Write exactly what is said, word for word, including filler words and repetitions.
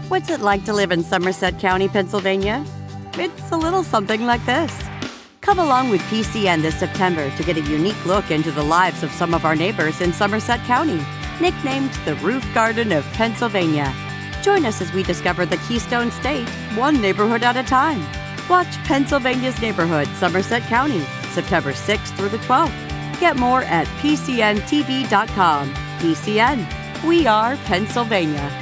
What's it like to live in Somerset County, Pennsylvania? It's a little something like this. Come along with P C N this September to get a unique look into the lives of some of our neighbors in Somerset County, nicknamed the Roof Garden of Pennsylvania. Join us as we discover the Keystone State, one neighborhood at a time. Watch Pennsylvania's Neighborhood, Somerset County, September sixth through the twelfth. Get more at P C N T V dot com. P C N, we are Pennsylvania.